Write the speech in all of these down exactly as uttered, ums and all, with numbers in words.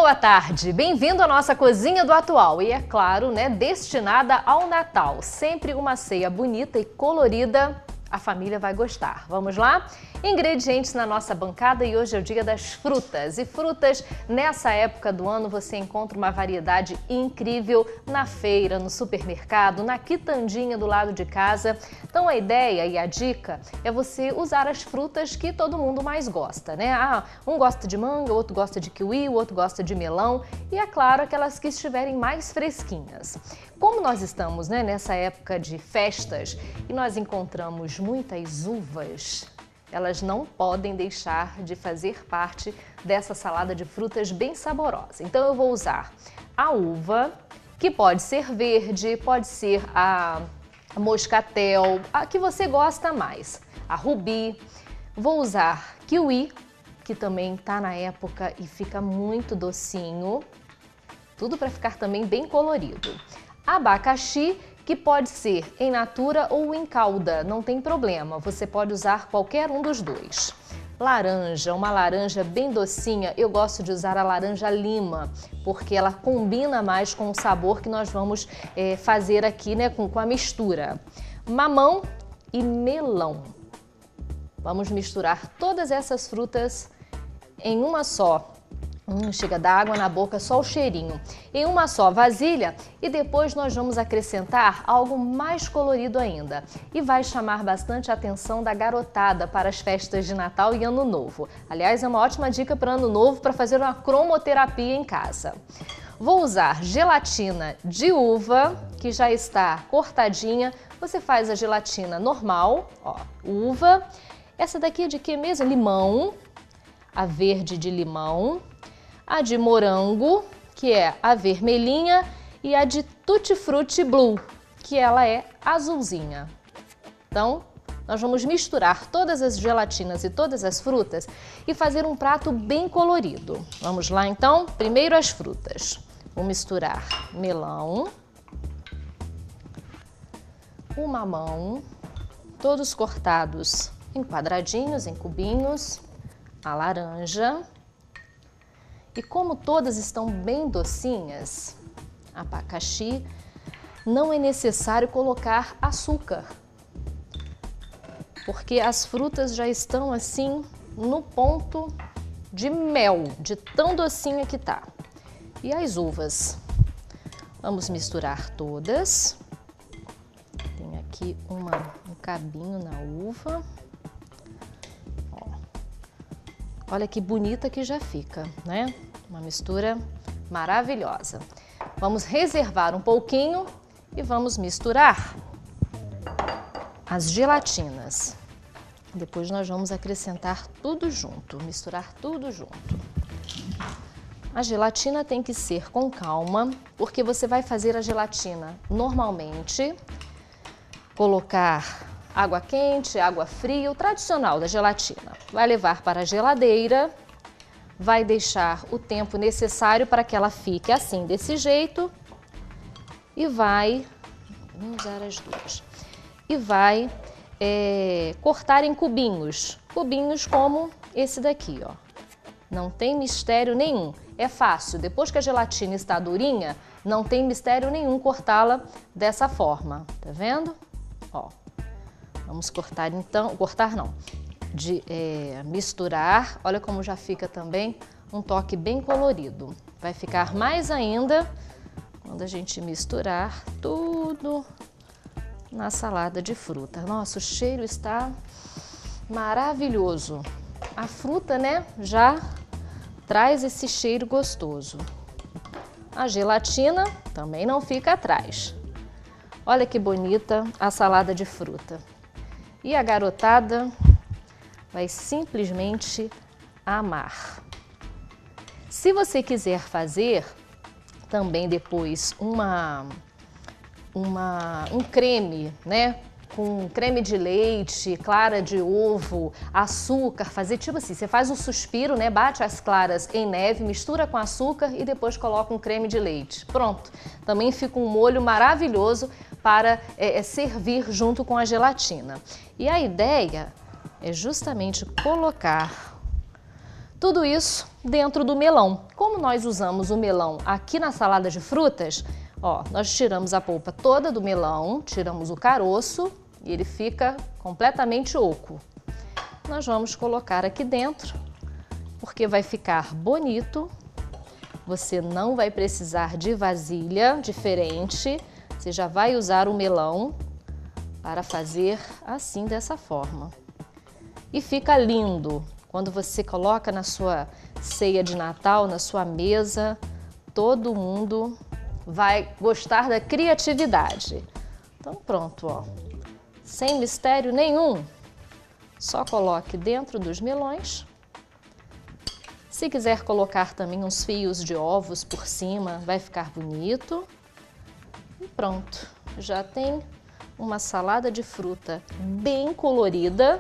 boa tarde! Bem-vindo à nossa Cozinha do Atual e, é claro, né, destinada ao Natal. Sempre uma ceia bonita e colorida, a família vai gostar. Vamos lá? Ingredientes na nossa bancada e hoje é o dia das frutas. E frutas, nessa época do ano, você encontra uma variedade incrível na feira, no supermercado, na quitandinha do lado de casa. Então a ideia e a dica é você usar as frutas que todo mundo mais gosta, né? Ah, um gosta de manga, outro gosta de kiwi, o outro gosta de melão e, é claro, aquelas que estiverem mais fresquinhas. Como nós estamos, né, nessa época de festas e nós encontramos muitas uvas, elas não podem deixar de fazer parte dessa salada de frutas bem saborosa. Então eu vou usar a uva, que pode ser verde, pode ser a moscatel, a que você gosta mais, a rubi. Vou usar kiwi, que também está na época e fica muito docinho, tudo para ficar também bem colorido. Abacaxi, que pode ser em natura ou em calda, não tem problema, você pode usar qualquer um dos dois. Laranja, uma laranja bem docinha, eu gosto de usar a laranja lima, porque ela combina mais com o sabor que nós vamos é, fazer aqui, né, com, com a mistura. Mamão e melão. Vamos misturar todas essas frutas em uma só. Hum, chega a dar água na boca, só o cheirinho. Em uma só vasilha e depois nós vamos acrescentar algo mais colorido ainda. E vai chamar bastante a atenção da garotada para as festas de Natal e Ano Novo. Aliás, é uma ótima dica para Ano Novo para fazer uma cromoterapia em casa. Vou usar gelatina de uva, que já está cortadinha. Você faz a gelatina normal, ó, uva. Essa daqui é de que mesmo? Limão, a verde de limão. A de morango, que é a vermelhinha, e a de Tutti Frutti Blue, que ela é azulzinha. Então, nós vamos misturar todas as gelatinas e todas as frutas e fazer um prato bem colorido. Vamos lá, então? Primeiro as frutas. Vou misturar melão, o mamão, todos cortados em quadradinhos, em cubinhos, a laranja. E como todas estão bem docinhas, abacaxi, não é necessário colocar açúcar, porque as frutas já estão assim no ponto de mel, de tão docinha que tá. E as uvas, vamos misturar todas. Tem aqui uma, um cabinho na uva. Olha que bonita que já fica, né? Uma mistura maravilhosa. Vamos reservar um pouquinho e vamos misturar as gelatinas. Depois nós vamos acrescentar tudo junto, misturar tudo junto. A gelatina tem que ser com calma, porque você vai fazer a gelatina normalmente, colocar água quente, água fria, o tradicional da gelatina. Vai levar para a geladeira, vai deixar o tempo necessário para que ela fique assim, desse jeito, e vai, vamos usar as duas, e vai é, cortar em cubinhos, cubinhos como esse daqui, ó. Não tem mistério nenhum, é fácil, depois que a gelatina está durinha, não tem mistério nenhum cortá-la dessa forma, tá vendo? Ó. Vamos cortar então, cortar não, de é, misturar, olha como já fica também um toque bem colorido. Vai ficar mais ainda quando a gente misturar tudo na salada de fruta. Nossa, o cheiro está maravilhoso. A fruta, né, já traz esse cheiro gostoso. A gelatina também não fica atrás. Olha que bonita a salada de fruta. E a garotada vai simplesmente amar. Se você quiser fazer também depois uma, uma, um creme, né? Com creme de leite, clara de ovo, açúcar, fazer tipo assim, você faz um suspiro, né? Bate as claras em neve, mistura com açúcar e depois coloca um creme de leite. Pronto, também fica um molho maravilhoso para é, servir junto com a gelatina. E a ideia é justamente colocar Tudo isso dentro do melão. Como nós usamos o melão aqui na salada de frutas, ó, nós tiramos a polpa toda do melão, tiramos o caroço e ele fica completamente oco. Nós vamos colocar aqui dentro, porque vai ficar bonito. Você não vai precisar de vasilha diferente, você já vai usar o melão para fazer assim, dessa forma. E fica lindo quando você coloca na sua ceia de Natal, na sua mesa, todo mundo vai gostar da criatividade. Então pronto, ó, sem mistério nenhum, só coloque dentro dos melões. Se quiser colocar também uns fios de ovos por cima, vai ficar bonito. E pronto, já tem uma salada de fruta bem colorida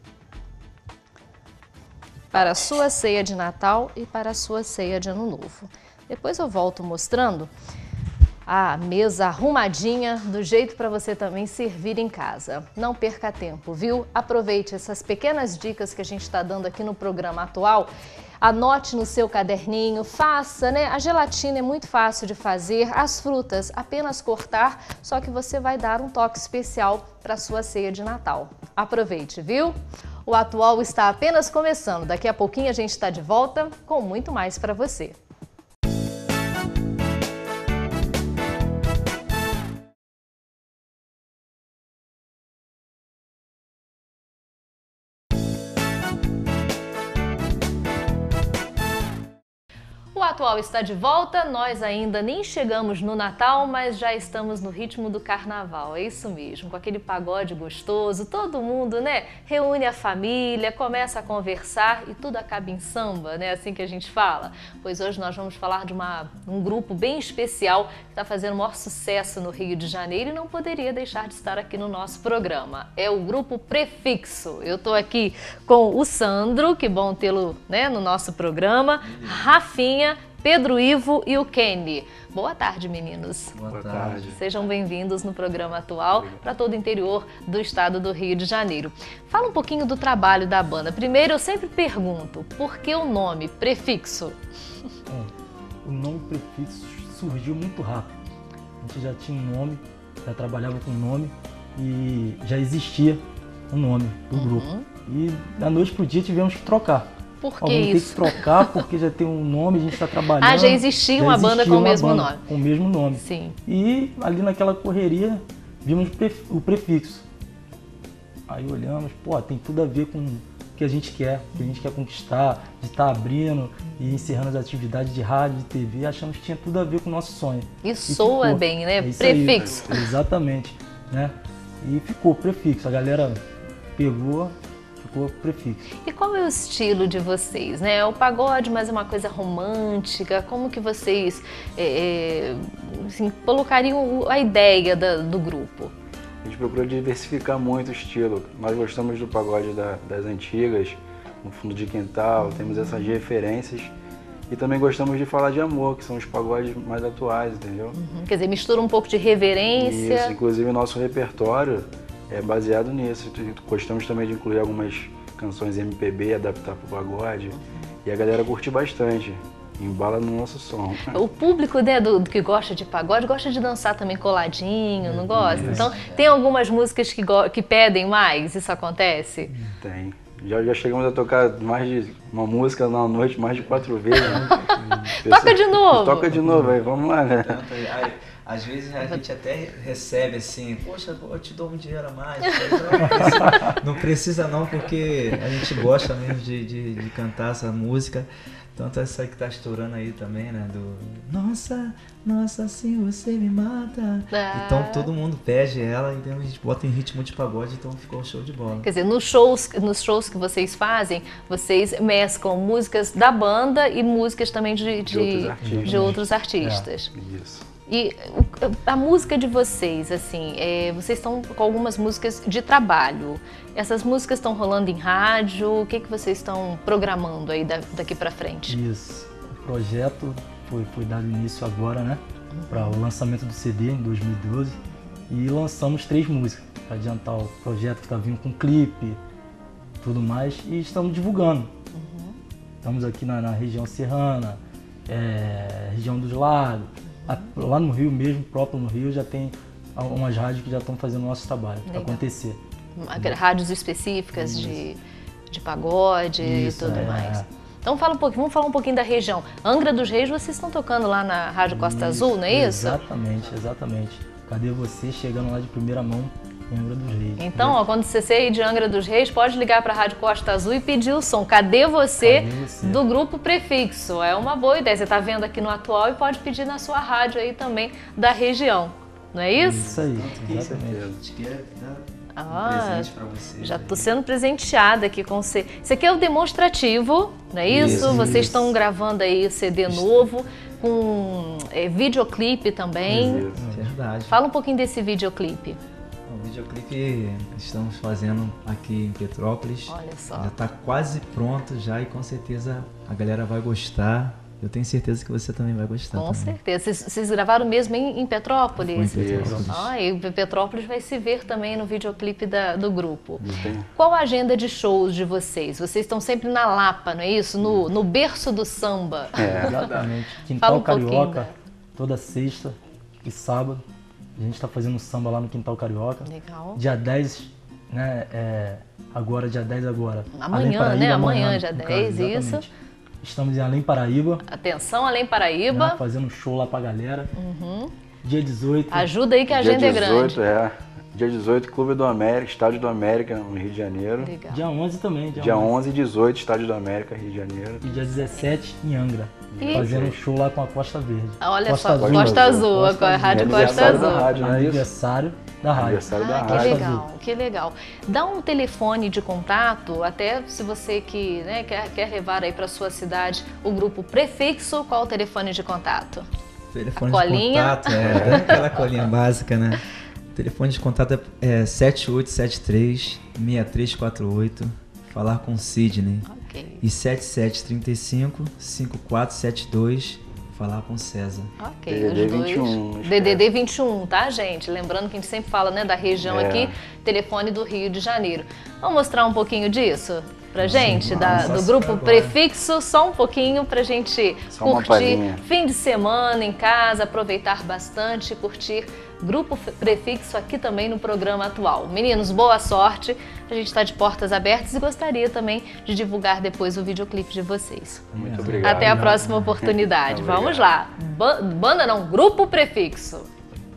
para a sua ceia de Natal e para a sua ceia de Ano Novo. Depois eu volto mostrando a mesa arrumadinha, do jeito para você também servir em casa. Não perca tempo, viu? Aproveite essas pequenas dicas que a gente está dando aqui no programa atual. Anote no seu caderninho, faça, né? A gelatina é muito fácil de fazer, as frutas apenas cortar, só que você vai dar um toque especial para a sua ceia de Natal. Aproveite, viu? O Atual está apenas começando. Daqui a pouquinho a gente está de volta com muito mais para você. O Atual está de volta, nós ainda nem chegamos no Natal, mas já estamos no ritmo do Carnaval, é isso mesmo, com aquele pagode gostoso, todo mundo, né, reúne a família, começa a conversar e tudo acaba em samba, né, assim que a gente fala. Pois hoje nós vamos falar de uma, um grupo bem especial que está fazendo o maior sucesso no Rio de Janeiro e não poderia deixar de estar aqui no nosso programa. É o grupo Prefixo. Eu estou aqui com o Sandro, que bom tê-lo, né, no nosso programa, Rafinha, Pedro Ivo e o Kenny. Boa tarde, meninos. Boa tarde. Sejam bem-vindos no programa Atual para todo o interior do estado do Rio de Janeiro. Fala um pouquinho do trabalho da banda. Primeiro, eu sempre pergunto, por que o nome Prefixo? É, o nome Prefixo surgiu muito rápido. A gente já tinha um nome, já trabalhava com nome e já existia um nome do uhum. grupo. E da noite para o dia tivemos que trocar. Por que Ó, vamos isso? ter que trocar porque já tem um nome, a gente está trabalhando. Ah, já existia já uma existia banda com o mesmo nome. Com o mesmo nome. Sim. E ali naquela correria vimos o Prefixo. Aí olhamos, pô, tem tudo a ver com o que a gente quer, o que a gente quer conquistar, de estar abrindo e encerrando as atividades de rádio, de T V, achamos que tinha tudo a ver com o nosso sonho. E, e soa ficou. Bem, né? É Prefixo. Aí, exatamente, né? E ficou Prefixo, a galera pegou, ficou Prefixo. E qual é o estilo de vocês, né? O pagode, mas é uma coisa romântica, como que vocês é, assim, colocariam a ideia da, do grupo? A gente procura diversificar muito o estilo. Nós gostamos do pagode da, das antigas, no fundo de quintal, temos essas referências. E também gostamos de falar de amor, que são os pagodes mais atuais, entendeu? Uhum. Quer dizer, mistura um pouco de reverência. Isso, inclusive o nosso repertório é baseado nisso. Gostamos também de incluir algumas canções M P B, adaptar para o pagode. E a galera curte bastante. Embala no nosso som. O público, né, do, do que gosta de pagode gosta de dançar também coladinho, não gosta? Isso. Então, tem algumas músicas que, que pedem mais? Isso acontece? Tem. Já, já chegamos a tocar mais de uma música na noite, mais de quatro vezes. Né? Toca de novo! Toca de novo, aí, vamos lá, né? Às vezes a gente até recebe assim, poxa, eu te dou um dinheiro a mais. Não precisa não, precisa não porque a gente gosta mesmo de, de, de cantar essa música. Tanto essa aí que tá estourando aí também, né? Do Nossa, nossa, assim você me mata. Ah. Então todo mundo pede ela e a gente bota em ritmo de pagode, então ficou um show de bola. Quer dizer, nos shows, nos shows que vocês fazem, vocês mesclam músicas da banda e músicas também de, de, de outros artistas. De outros artistas. É, isso. E a música de vocês, assim, é, vocês estão com algumas músicas de trabalho. Essas músicas estão rolando em rádio? O que, que vocês estão programando aí daqui pra frente? Isso. O projeto foi, foi dado início agora, né? Uhum. Para o lançamento do C D em dois mil e doze. E lançamos três músicas para adiantar o projeto que está vindo com clipe, tudo mais. E estamos divulgando. Uhum. Estamos aqui na, na região serrana, é, região dos lagos. Lá no Rio mesmo, próprio no Rio, já tem umas rádios que já estão fazendo o nosso trabalho acontecer. Rádios específicas de, de pagode Isso, e tudo é. mais. Então fala um pouquinho, vamos falar um pouquinho da região. Angra dos Reis, vocês estão tocando lá na Rádio Costa isso, Azul, não é isso? Exatamente, exatamente. Cadê você chegando lá de primeira mão em Angra dos Reis? Então, ó, quando você sair de Angra dos Reis, pode ligar para a Rádio Costa Azul e pedir o som Cadê Você, Cadê você? do Grupo Prefixo. É uma boa ideia. Você está vendo aqui no Atual e pode pedir na sua rádio aí também da região. Não é isso? Isso aí, exatamente. Ah, você, já estou sendo presenteada aqui com você. Isso aqui é o demonstrativo, não é isso? isso Vocês isso. estão gravando aí o C D novo, com é, videoclipe também. Isso, verdade. Fala um pouquinho desse videoclipe. O videoclipe estamos fazendo aqui em Petrópolis. Olha só. Já está quase pronto já e com certeza a galera vai gostar. Eu tenho certeza que você também vai gostar. Com também. certeza. Vocês, vocês gravaram mesmo em, em Petrópolis? Em Petrópolis. Ah, e Petrópolis vai se ver também no videoclipe da, do grupo. Uhum. Qual a agenda de shows de vocês? Vocês estão sempre na Lapa, não é isso? No, no berço do samba. É, exatamente. Quintal um Carioca, toda sexta e sábado. A gente está fazendo samba lá no Quintal Carioca. Legal. Dia dez, né? É, agora, dia dez agora. Amanhã, Paraíba, né? Amanhã, amanhã dia dez, caso, isso. Estamos em Além Paraíba. Atenção, Além Paraíba. Né, fazendo um show lá pra galera. Uhum. Dia dezoito. Ajuda aí que a agenda dia é grande. dezoito, é. Dia dezoito, Clube do América, Estádio do América, no Rio de Janeiro. Legal. Dia onze também. Dia, dia onze e dezoito, Estádio do América, Rio de Janeiro. E dia dezessete, em Angra. E? Fazendo um show lá com a Costa Verde. Olha Costa só, Azul. Costa Azul, Costa a Rádio Costa Azul. Da rádio, não é aniversário da rádio. Aniversário da ah, rádio. Que legal, que legal. Dá um telefone de contato, até se você que né, quer, quer levar aí para sua cidade o grupo Prefixo, qual o telefone de contato? Telefone a de colinha. contato, é, aquela colinha básica, né? O telefone de contato é sete oito sete três, seis três quatro oito, falar com Sidney. Okay. E sete sete três cinco, cinco quatro sete dois, falar com César. Ok, D D D os dois. vinte e um. D D D vinte e um, tá, gente? Lembrando que a gente sempre fala né, da região é. aqui, telefone do Rio de Janeiro. Vamos mostrar um pouquinho disso pra gente, Sim, da, do grupo agora. Prefixo, só um pouquinho pra gente Só uma curtir palhinha. fim de semana em casa, aproveitar bastante, curtir Grupo Prefixo aqui também no programa Atual. Meninos, boa sorte, a gente está de portas abertas e gostaria também de divulgar depois o videoclipe de vocês. Muito obrigado. Até a próxima oportunidade. Vamos lá. Ba- banda não, Grupo Prefixo.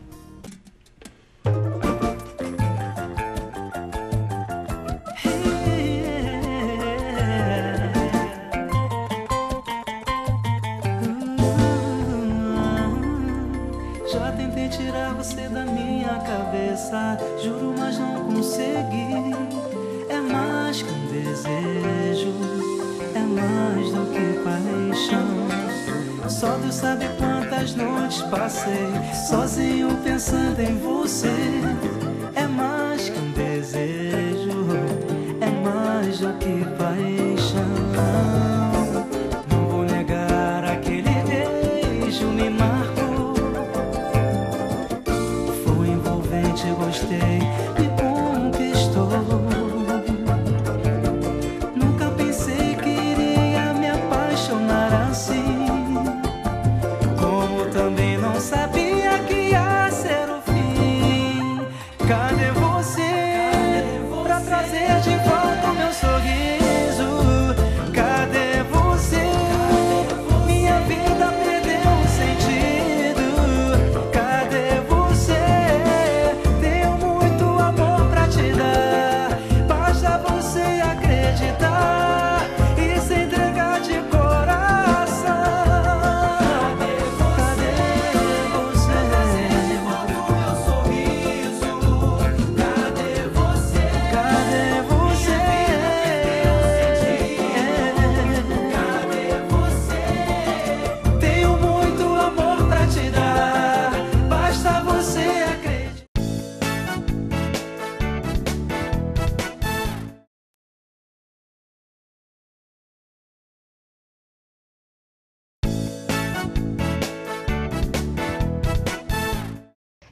Já tentei tirar você da minha cabeça, juro, mas não consegui. É mais que um desejo, é mais do que paixão. Só Deus sabe quantas noites passei sozinho pensando em você. É mais que um desejo, é mais do que paixão. Não vou negar, aquele beijo me marcou. Foi envolvente, gostei, me conquistou. Nunca pensei que iria me apaixonar assim. Como também não sabia que ia ser o fim. Cadê você pra trazer de volta o meu sorriso? Cadê você? Minha vida perdeu o sentido. Cadê você? Tenho muito amor pra te dar. Basta você acreditar e se entregar de coração. Cadê você?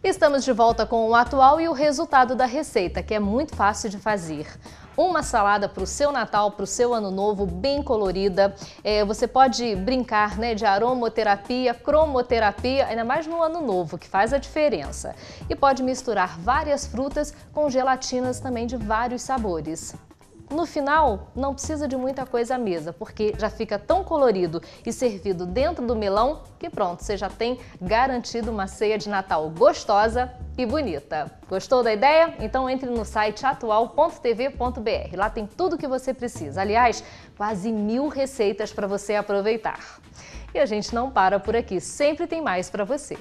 Estamos de volta com o atual e o resultado da receita, que é muito fácil de fazer. Uma salada para o seu Natal, para o seu Ano Novo, bem colorida. É, você pode brincar, né, de aromoterapia, cromoterapia, ainda mais no Ano Novo, que faz a diferença. E pode misturar várias frutas com gelatinas também de vários sabores. No final, não precisa de muita coisa à mesa, porque já fica tão colorido e servido dentro do melão que pronto, você já tem garantido uma ceia de Natal gostosa e bonita. Gostou da ideia? Então entre no site atual ponto t v ponto b r. Lá tem tudo o que você precisa. Aliás, quase mil receitas para você aproveitar. E a gente não para por aqui, sempre tem mais para você.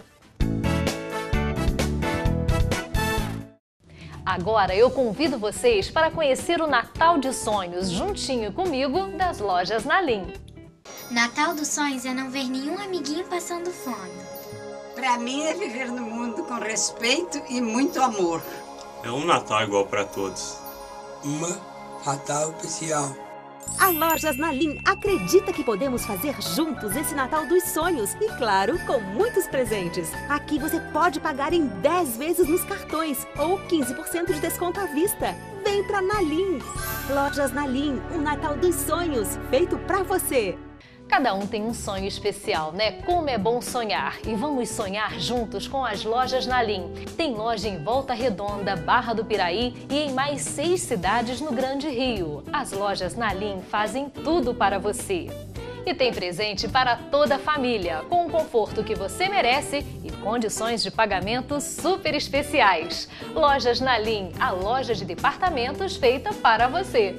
Agora eu convido vocês para conhecer o Natal de Sonhos juntinho comigo das lojas Nalim. Natal dos Sonhos é não ver nenhum amiguinho passando fome. Para mim é viver no mundo com respeito e muito amor. É um Natal igual para todos. Uma Natal especial. A Lojas Nalim acredita que podemos fazer juntos esse Natal dos sonhos e, claro, com muitos presentes. Aqui você pode pagar em dez vezes nos cartões ou quinze por cento de desconto à vista. Vem pra Nalim! Lojas Nalim, um Natal dos sonhos feito pra você. Cada um tem um sonho especial, né? Como é bom sonhar! E vamos sonhar juntos com as lojas Nalim. Tem loja em Volta Redonda, Barra do Piraí e em mais seis cidades no Grande Rio. As lojas Nalim fazem tudo para você. E tem presente para toda a família, com o conforto que você merece e condições de pagamento super especiais. Lojas Nalim, a loja de departamentos feita para você.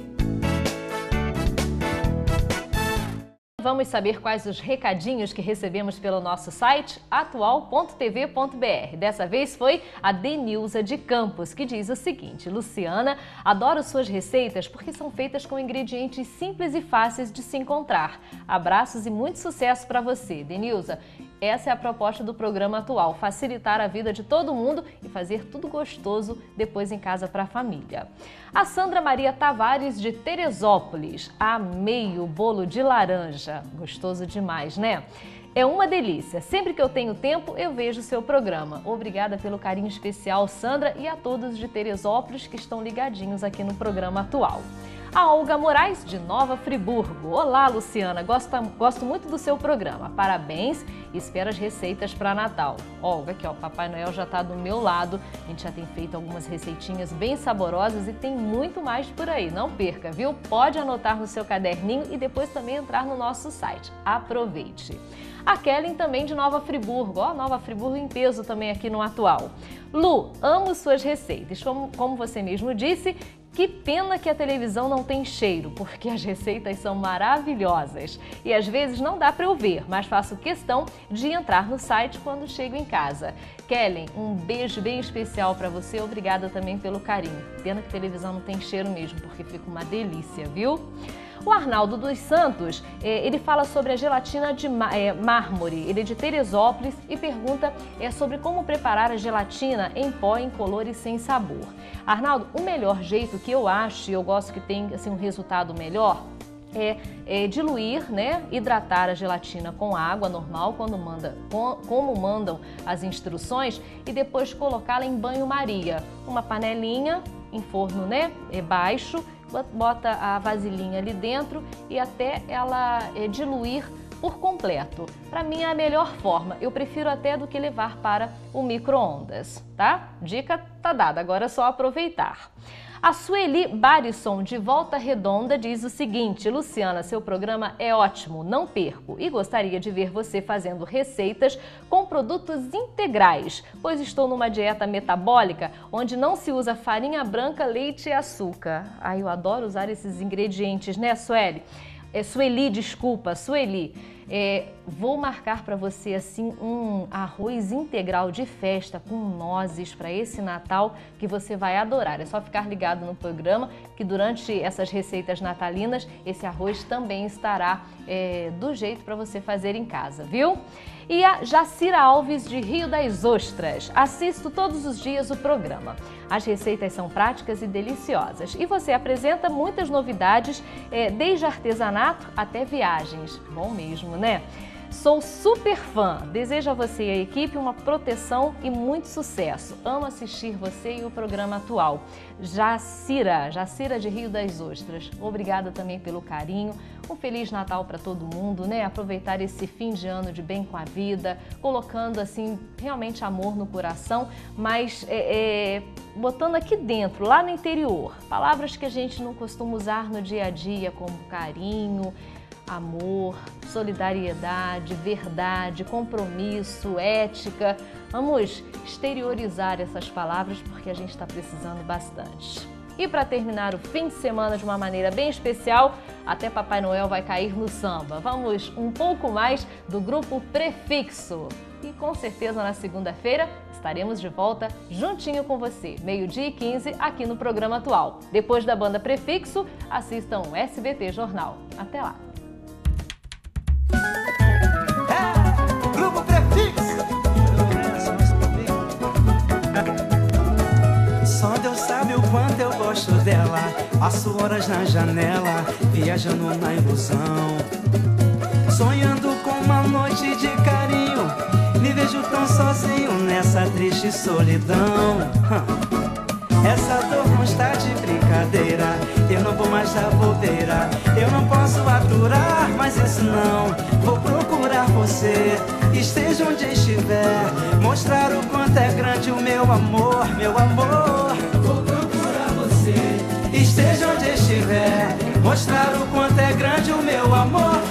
Vamos saber quais os recadinhos que recebemos pelo nosso site atual ponto t v ponto b r. Dessa vez foi a Denilza de Campos, que diz o seguinte: Luciana, adoro suas receitas porque são feitas com ingredientes simples e fáceis de se encontrar. Abraços e muito sucesso para você, Denilza. Essa é a proposta do programa atual, facilitar a vida de todo mundo e fazer tudo gostoso depois em casa para a família. A Sandra Maria Tavares de Teresópolis, amei o bolo de laranja, gostoso demais, né? É uma delícia, sempre que eu tenho tempo eu vejo o seu programa. Obrigada pelo carinho especial, Sandra, e a todos de Teresópolis que estão ligadinhos aqui no programa atual. A Olga Moraes, de Nova Friburgo. Olá, Luciana, gosto, gosto muito do seu programa. Parabéns e espero as receitas para Natal. Olga, aqui ó, Papai Noel já está do meu lado. A gente já tem feito algumas receitinhas bem saborosas e tem muito mais por aí. Não perca, viu? Pode anotar no seu caderninho e depois também entrar no nosso site. Aproveite! A Kellen também de Nova Friburgo, ó, Nova Friburgo em peso também aqui no atual. Lu, amo suas receitas. Como, como você mesmo disse, que pena que a televisão não tem cheiro, porque as receitas são maravilhosas. E às vezes não dá para eu ver, mas faço questão de entrar no site quando chego em casa. Kellen, um beijo bem especial para você, obrigada também pelo carinho. Pena que a televisão não tem cheiro mesmo, porque fica uma delícia, viu? O Arnaldo dos Santos, ele fala sobre a gelatina de mármore, ele é de Teresópolis e pergunta sobre como preparar a gelatina em pó, incolor e sem sabor. Arnaldo, o melhor jeito que eu acho, e eu gosto que tem assim, um resultado melhor, é, é diluir, né, hidratar a gelatina com água normal, quando manda, com, como mandam as instruções, e depois colocá-la em banho-maria, uma panelinha em forno, né, baixo, bota a vasilhinha ali dentro e até ela é, diluir por completo. Para mim é a melhor forma, eu prefiro até do que levar para o micro-ondas, tá? Dica tá dada, agora é só aproveitar. A Sueli Barisson, de Volta Redonda, diz o seguinte: Luciana, seu programa é ótimo, não perco, e gostaria de ver você fazendo receitas com produtos integrais, pois estou numa dieta metabólica onde não se usa farinha branca, leite e açúcar. Ai, eu adoro usar esses ingredientes, né, Sueli? É, Sueli, desculpa, Sueli. É, vou marcar para você assim um arroz integral de festa com nozes para esse Natal que você vai adorar. É só ficar ligado no programa que durante essas receitas natalinas esse arroz também estará é, do jeito para você fazer em casa, viu? E a Jacira Alves de Rio das Ostras. Assisto todos os dias o programa. As receitas são práticas e deliciosas. E você apresenta muitas novidades, é, desde artesanato até viagens. Bom mesmo, né? Sou super fã, desejo a você e a equipe uma proteção e muito sucesso. Amo assistir você e o programa atual. Jacira, Jacira de Rio das Ostras, obrigada também pelo carinho. Um Feliz Natal para todo mundo, né? Aproveitar esse fim de ano de bem com a vida, colocando assim realmente amor no coração, mas é, é, botando aqui dentro, lá no interior, palavras que a gente não costuma usar no dia a dia, como carinho, amor, solidariedade, verdade, compromisso, ética. Vamos exteriorizar essas palavras porque a gente está precisando bastante. E para terminar o fim de semana de uma maneira bem especial, até Papai Noel vai cair no samba. Vamos um pouco mais do grupo Prefixo. E com certeza na segunda-feira estaremos de volta juntinho com você, meio-dia e quinze, aqui no programa atual. Depois da banda Prefixo, assistam o S B T Jornal. Até lá! É, Grupo Prefixo. Só Deus sabe o quanto eu gosto dela. Passo horas na janela, viajando na ilusão, sonhando com uma noite de carinho. Me vejo tão sozinho nessa triste solidão. Essa dor não está de brincadeira, eu não vou mais dar bobeira. Eu não posso aturar, mas isso não. Vou procurar você, esteja onde estiver, mostrar o quanto é grande o meu amor, meu amor. Vou procurar você, esteja onde estiver, mostrar o quanto é grande o meu amor.